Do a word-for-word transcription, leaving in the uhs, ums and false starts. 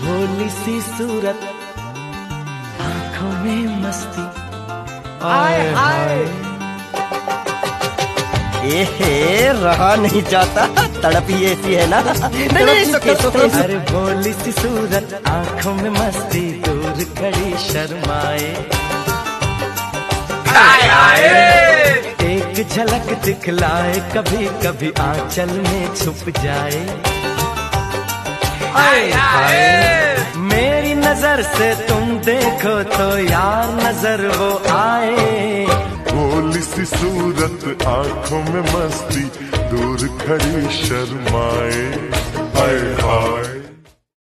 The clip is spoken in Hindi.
भोली सी सूरत, आंखों में मस्ती, आए हाय। ए रहा नहीं जाता, तड़प ही ऐसी है ना। नहीं नहीं, अरे भोली सी सूरत, आंखों में मस्ती, दूर खड़ी शर्माए। आए आए। एक झलक दिखलाए, कभी कभी आंचल में छुप जाए। आए आए। मेरी नजर से तुम देखो तो यार नजर वो आए। भोली सी सूरत, आंखों में मस्ती, दूर खड़ी शर्माए। हाय हाय।